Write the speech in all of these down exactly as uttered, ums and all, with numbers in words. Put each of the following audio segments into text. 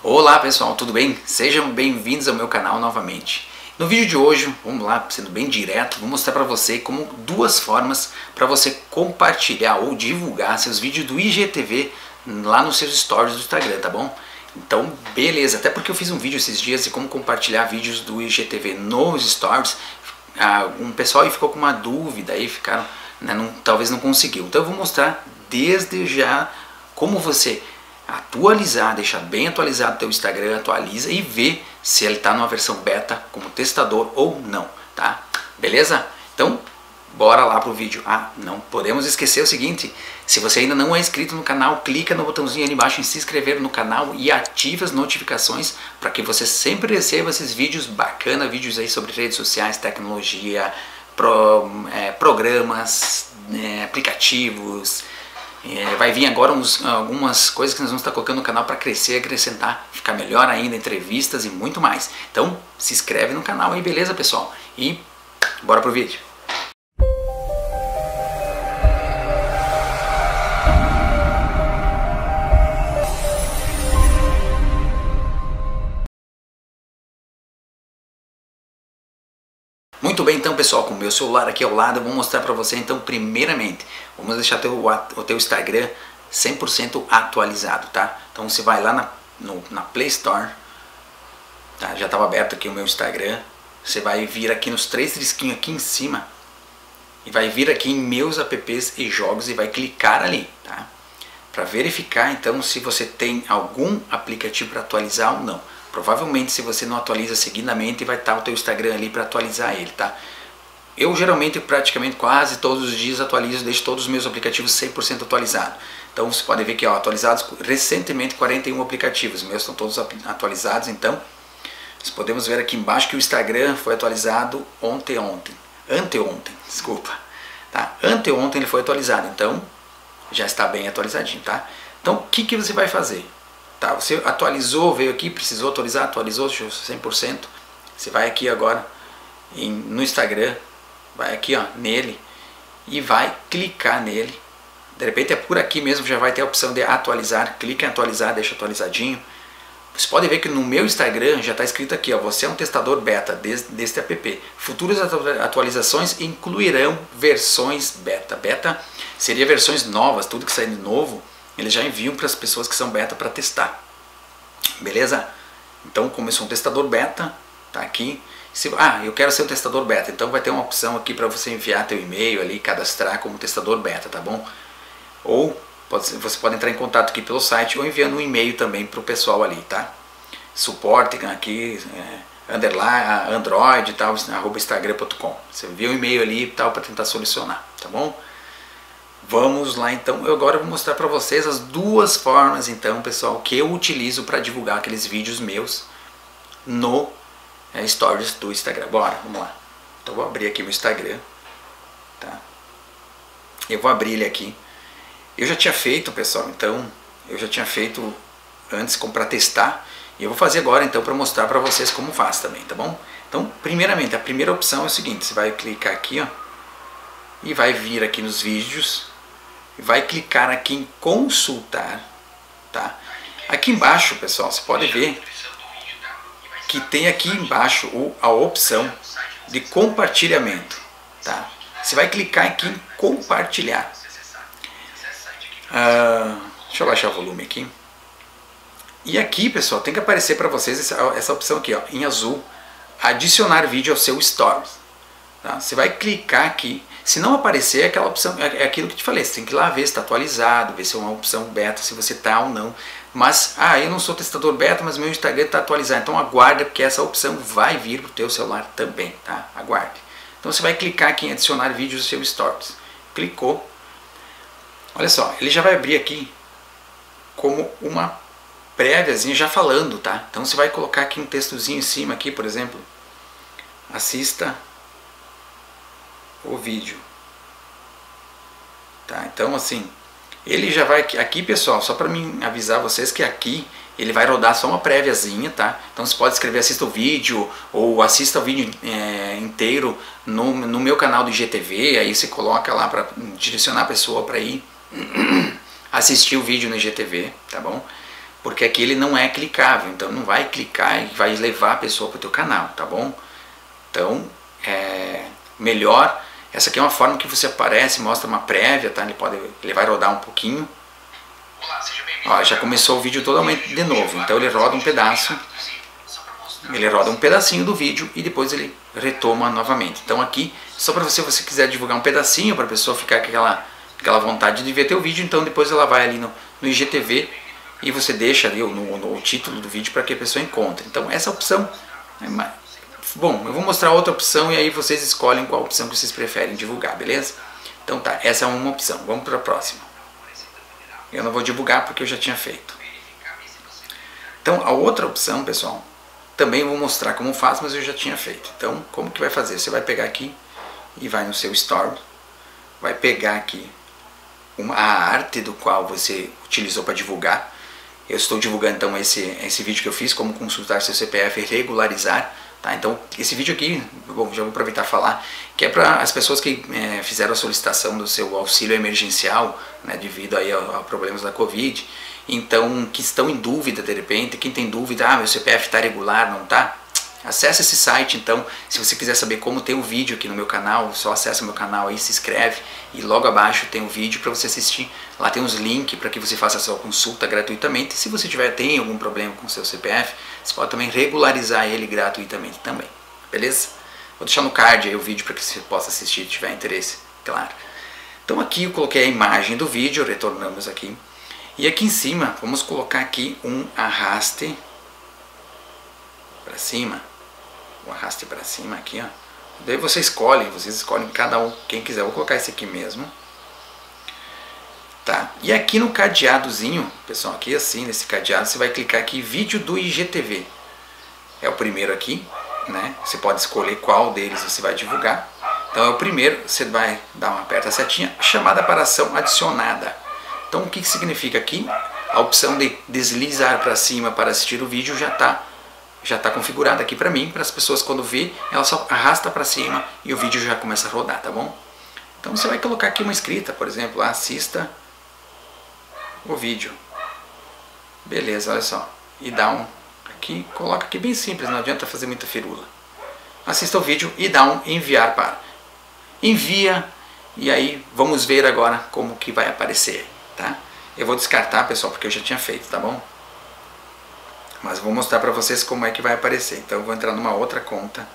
Olá pessoal, tudo bem? Sejam bem-vindos ao meu canal novamente. No vídeo de hoje, vamos lá, sendo bem direto, vou mostrar para você como duas formas para você compartilhar ou divulgar seus vídeos do I G T V lá nos seus stories do Instagram, tá bom? Então, beleza, até porque eu fiz um vídeo esses dias de como compartilhar vídeos do I G T V nos stories. Ah, um pessoal aí ficou com uma dúvida, aí ficaram, né, não, talvez não conseguiu. Então eu vou mostrar desde já como você atualizar, deixar bem atualizado o teu Instagram, atualiza e vê se ele está numa versão beta como testador ou não, tá? Beleza? Então, bora lá pro vídeo. Ah, não podemos esquecer o seguinte, se você ainda não é inscrito no canal, clica no botãozinho ali embaixo em se inscrever no canal e ative as notificações para que você sempre receba esses vídeos bacanas, vídeos aí sobre redes sociais, tecnologia, pro, é, programas, é, aplicativos. É, vai vir agora uns, algumas coisas que nós vamos estar colocando no canal para crescer, acrescentar, ficar melhor ainda, entrevistas e muito mais. Então se inscreve no canal aí, beleza pessoal? E bora pro vídeo. Muito bem, então pessoal, com o meu celular aqui ao lado eu vou mostrar para você. Então, primeiramente, vamos deixar teu, o teu Instagram cem por cento atualizado, tá? Então você vai lá na, no, na Play Store, tá? Já estava aberto aqui o meu Instagram. Você vai vir aqui nos três risquinhos aqui em cima e vai vir aqui em meus apps e jogos e vai clicar ali, tá? Para verificar então se você tem algum aplicativo para atualizar ou não. Provavelmente, se você não atualiza seguidamente, vai estar o teu Instagram ali para atualizar ele, tá? Eu geralmente, praticamente quase todos os dias atualizo, deixo todos os meus aplicativos cem por cento atualizados. Então você pode ver que ó, atualizados recentemente quarenta e um aplicativos, meus estão todos atualizados. Então nós podemos ver aqui embaixo que o Instagram foi atualizado ontem, ontem, anteontem, desculpa, tá? Anteontem ele foi atualizado, então já está bem atualizadinho, tá? Então o que que você vai fazer? Tá, você atualizou, veio aqui, precisou atualizar, atualizou cem por cento. Você vai aqui agora em, no Instagram, vai aqui ó, nele e vai clicar nele. De repente é por aqui mesmo, já vai ter a opção de atualizar. Clica em atualizar, deixa atualizadinho. Você pode ver que no meu Instagram já está escrito aqui, ó, você é um testador beta deste, deste app. Futuras atualizações incluirão versões beta. Beta seria versões novas, tudo que sair de novo eles já enviam para as pessoas que são beta para testar, beleza? Então, como eu sou um testador beta, tá aqui. Se, ah, eu quero ser um testador beta, então vai ter uma opção aqui para você enviar teu e-mail ali, cadastrar como testador beta, tá bom? Ou pode, você pode entrar em contato aqui pelo site ou enviando um e-mail também para o pessoal ali, tá? Suporte aqui, é, underline, android e tal, arroba instagram ponto com. Você envia um e-mail ali e tal para tentar solucionar, tá bom? Vamos lá então, eu agora vou mostrar para vocês as duas formas então pessoal que eu utilizo para divulgar aqueles vídeos meus no é, Stories do Instagram. Bora, vamos lá. Então vou abrir aqui o meu Instagram, tá? Eu vou abrir ele aqui. Eu já tinha feito pessoal, então eu já tinha feito antes para testar e eu vou fazer agora então para mostrar para vocês como faz também, tá bom? Então primeiramente a primeira opção é o seguinte, você vai clicar aqui ó e vai vir aqui nos vídeos. Vai clicar aqui em consultar, tá? Aqui embaixo, pessoal, você pode ver que tem aqui embaixo a opção de compartilhamento, tá? Você vai clicar aqui em compartilhar. Ah, deixa eu baixar o volume aqui. E aqui, pessoal, tem que aparecer para vocês essa, essa opção aqui, ó, em azul, adicionar vídeo ao seu Stories. Tá? Você vai clicar aqui. Se não aparecer, é aquela opção, é aquilo que te falei, você tem que ir lá ver se está atualizado, ver se é uma opção beta, se você está ou não. Mas, ah, eu não sou testador beta, mas meu Instagram está atualizado. Então aguarda, porque essa opção vai vir para o teu celular também, tá? Aguarde. Então você vai clicar aqui em adicionar vídeos ao seu Stories. Clicou. Olha só, ele já vai abrir aqui como uma préviazinha já falando, tá? Então você vai colocar aqui um textozinho em cima aqui, por exemplo. Assista o vídeo, tá? Então assim, ele já vai aqui, aqui pessoal, só para mim avisar vocês que aqui ele vai rodar só uma préviazinha, tá? Então você pode escrever assista o vídeo ou assista o vídeo é, inteiro no, no meu canal do I G T V, aí você coloca lá para direcionar a pessoa para ir assistir o vídeo no I G T V, tá bom? porque aqui ele não é clicável, então não vai clicar e vai levar a pessoa para o teu canal, tá bom? Então, é melhor, essa aqui é uma forma que você aparece, mostra uma prévia, tá? Ele, pode, ele vai rodar um pouquinho. Ó, já começou o vídeo totalmente de novo, então ele roda um pedaço, ele roda um pedacinho do vídeo e depois ele retoma novamente. Então aqui, só para você, você quiser divulgar um pedacinho, para a pessoa ficar com aquela, aquela vontade de ver teu vídeo, então depois ela vai ali no, no I G T V e você deixa ali no, no, no título do vídeo para que a pessoa encontre. Então essa opção é mais... Bom, eu vou mostrar outra opção e aí vocês escolhem qual opção que vocês preferem divulgar, beleza? Então tá, essa é uma opção. Vamos para a próxima. Eu não vou divulgar porque eu já tinha feito. Então a outra opção, pessoal, também eu vou mostrar como faz, mas eu já tinha feito. Então como que vai fazer? Você vai pegar aqui e vai no seu Store, vai pegar aqui uma, a arte do qual você utilizou para divulgar. Eu estou divulgando então esse, esse vídeo que eu fiz, como consultar seu C P F e regularizar. Tá? Então esse vídeo aqui, bom, já vou aproveitar e falar, que é para as pessoas que é, fizeram a solicitação do seu auxílio emergencial, né, devido aí a, a problemas da Covid, então que estão em dúvida de repente, quem tem dúvida, ah, meu C P F está regular, não está? Acesse esse site, então, se você quiser saber como tem um vídeo aqui no meu canal, só acessa o meu canal aí, se inscreve e logo abaixo tem um vídeo para você assistir. Lá tem uns links para que você faça a sua consulta gratuitamente. Se você tiver tem algum problema com o seu C P F, você pode também regularizar ele gratuitamente também, beleza? Vou deixar no card aí o vídeo para que você possa assistir se tiver interesse, claro. Então aqui eu coloquei a imagem do vídeo, retornamos aqui. E aqui em cima, vamos colocar aqui um arraste para cima. Um arraste para cima aqui, ó. Daí você escolhe, vocês escolhem cada um, quem quiser. Eu vou colocar esse aqui mesmo. Tá? E aqui no cadeadozinho, pessoal, aqui assim, nesse cadeado, você vai clicar aqui, vídeo do I G T V. É o primeiro aqui, né? Você pode escolher qual deles você vai divulgar. Então é o primeiro, você vai dar uma aperta a setinha, chamada para ação adicionada. Então o que significa aqui? A opção de deslizar para cima para assistir o vídeo já está já tá configurada aqui para mim, para as pessoas quando vê, ela só arrasta para cima e o vídeo já começa a rodar, tá bom? Então você vai colocar aqui uma escrita, por exemplo, assista o vídeo. Beleza, olha só. E dá um aqui, coloca aqui bem simples, não adianta fazer muita firula. Assista o vídeo e dá um enviar para. Envia e aí vamos ver agora como que vai aparecer, tá? Eu vou descartar, pessoal, porque eu já tinha feito, tá bom? Mas vou mostrar para vocês como é que vai aparecer. Então eu vou entrar numa outra conta.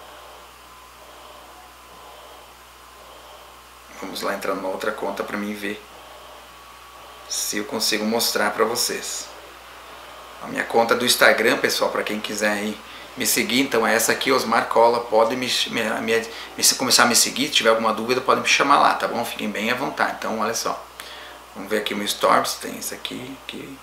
Vamos lá entrar numa outra conta para mim ver se eu consigo mostrar para vocês. A minha conta do Instagram, pessoal, para quem quiser aí me seguir, então é essa aqui, Osmar Cola. Pode me, me, me, me começar a me seguir, se tiver alguma dúvida pode me chamar lá, tá bom? Fiquem bem à vontade. Então olha só, vamos ver aqui o meu Stories, tem isso aqui, aqui.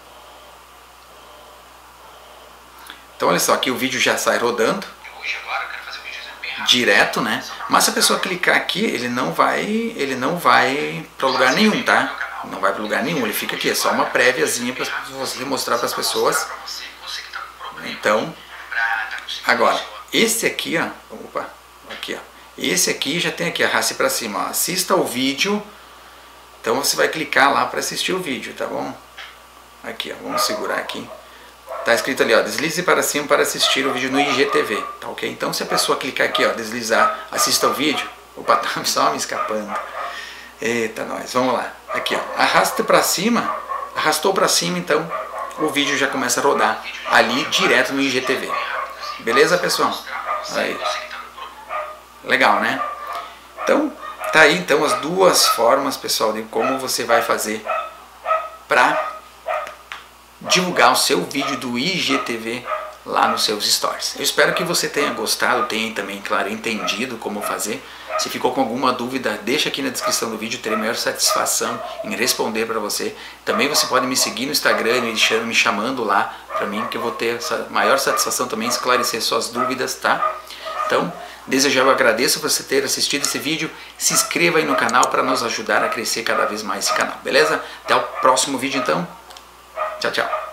Então olha só, aqui o vídeo já sai rodando direto, né? Mas se a pessoa clicar aqui, ele não vai, ele não vai para lugar nenhum, tá? Não vai para lugar nenhum, ele fica aqui, é só uma préviazinha para você mostrar para as pessoas. Então, agora, esse aqui, ó, opa, aqui, ó, esse aqui já tem aqui, arraste para cima, ó, assista o vídeo. Então você vai clicar lá para assistir o vídeo, tá bom? Aqui, ó, vamos segurar aqui. Tá escrito ali, ó, deslize para cima para assistir o vídeo no I G T V, tá ok? Então se a pessoa clicar aqui, ó, deslizar, assista o vídeo, opa, tá só me escapando. Eita, nós, vamos lá. Aqui, ó, arrasta para cima, arrastou para cima, então o vídeo já começa a rodar ali direto no I G T V. Beleza, pessoal? Aí. Legal, né? Então, tá aí então as duas formas, pessoal, de como você vai fazer para divulgar o seu vídeo do I G T V lá nos seus stories. Eu espero que você tenha gostado, tenha também, claro, entendido como fazer. Se ficou com alguma dúvida, deixa aqui na descrição do vídeo, terei maior satisfação em responder para você. Também você pode me seguir no Instagram, me chamando lá para mim, que eu vou ter essa maior satisfação também em esclarecer suas dúvidas, tá? Então, desde já eu agradeço por você ter assistido esse vídeo. Se inscreva aí no canal para nos ajudar a crescer cada vez mais esse canal, beleza? Até o próximo vídeo então. Tchau, tchau.